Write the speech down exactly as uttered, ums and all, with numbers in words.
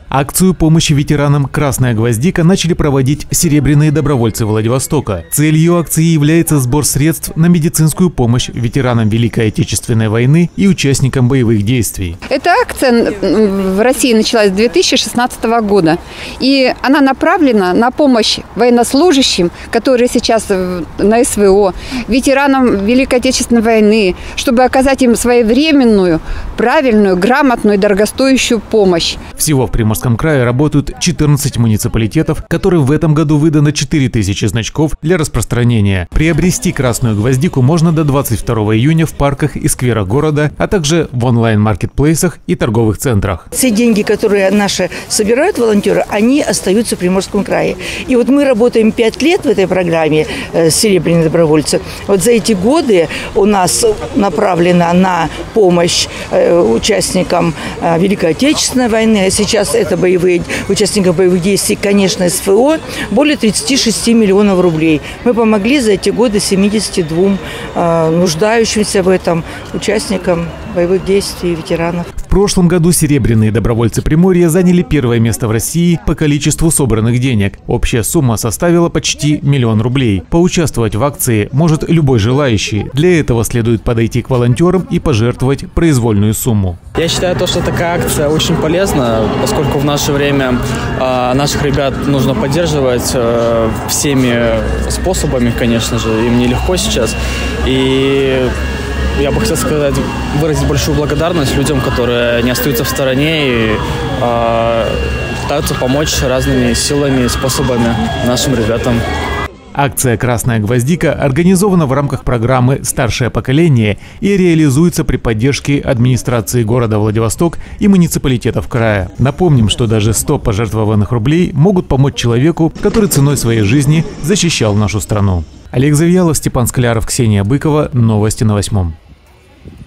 Акцию помощи ветеранам «Красная гвоздика» начали проводить серебряные добровольцы Владивостока. Целью акции является сбор средств на медицинскую помощь ветеранам Великой Отечественной войны и участникам боевых действий. Эта акция в России началась с две тысячи шестнадцатого года. И она направлена на помощь военнослужащим, которые сейчас на СВО, ветеранам Великой Отечественной войны, чтобы оказать им своевременную, правильную, грамотную и дорогостоящую помощь. Всего в Приморском крае работают четырнадцать муниципалитетов, которым в этом году выдано четыре тысячи значков для распространения. Приобрести «Красную гвоздику» можно до двадцать второго июня в парках и скверах города, а также в онлайн-маркетплейсах и торговых центрах. Все деньги, которые наши собирают волонтеры, они остаются в Приморском крае. И вот мы работаем пять лет в этой программе «Серебряные добровольцы». Вот за эти годы у нас направлено на помощь участникам Великой Отечественной войны, а сейчас это боевые, участников боевых действий, конечно, СФО, более тридцати шести миллионов рублей. Мы помогли за эти годы семидесяти двум э, нуждающимся в этом участникам боевых действий и ветеранов. В прошлом году серебряные добровольцы Приморья заняли первое место в России по количеству собранных денег. Общая сумма составила почти миллион рублей. Поучаствовать в акции может любой желающий. Для этого следует подойти к волонтерам и пожертвовать произвольную сумму. Я считаю, то, что такая акция очень полезна, поскольку в наше время э, наших ребят нужно поддерживать э, всеми способами, конечно же, им нелегко сейчас. И я бы хотел сказать, выразить большую благодарность людям, которые не остаются в стороне и э, пытаются помочь разными силами и способами нашим ребятам. Акция «Красная гвоздика» организована в рамках программы «Старшее поколение» и реализуется при поддержке администрации города Владивосток и муниципалитетов края. Напомним, что даже сто пожертвованных рублей могут помочь человеку, который ценой своей жизни защищал нашу страну. Олег Завьялов, Степан Скляров, Ксения Быкова. Новости на восьмом.